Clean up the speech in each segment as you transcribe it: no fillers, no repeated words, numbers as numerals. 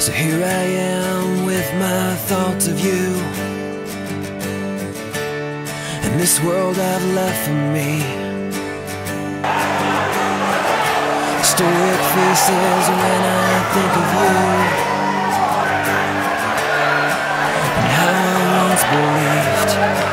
So here I am with my thoughts of you, and this world I've left for me. Stoic faces when I think of you, and how I once believed.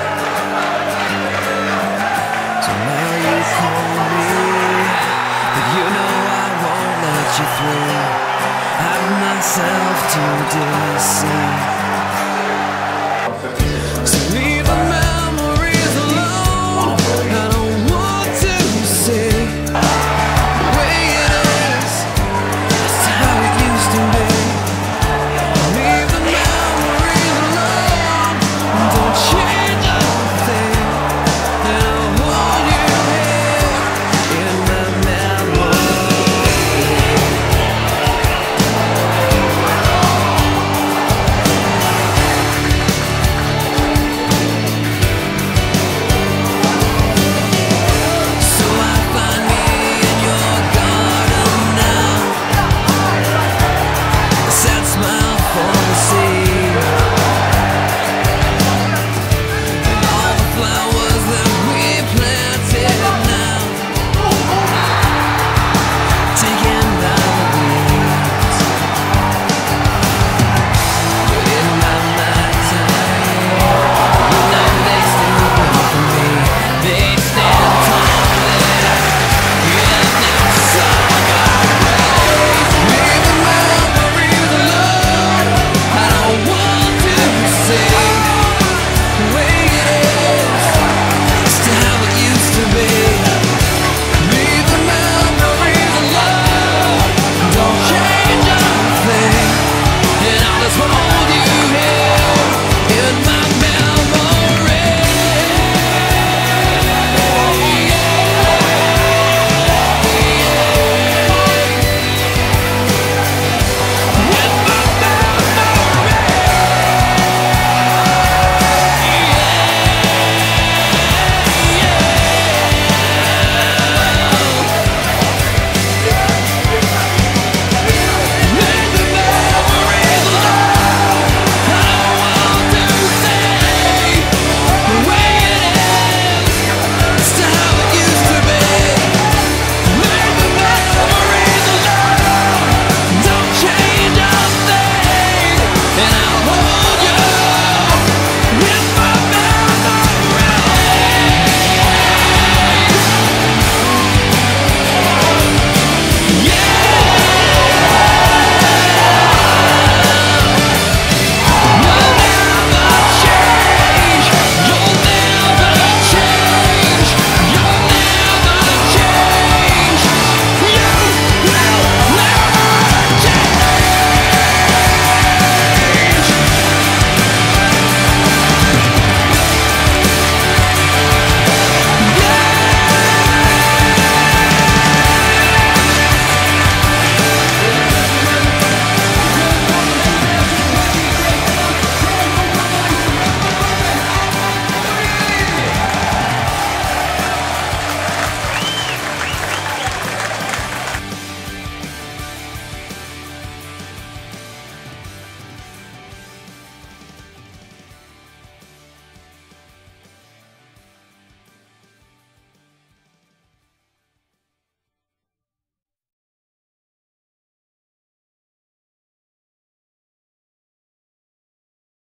So now you call me, but you know I won't let you through. I've myself to deceive.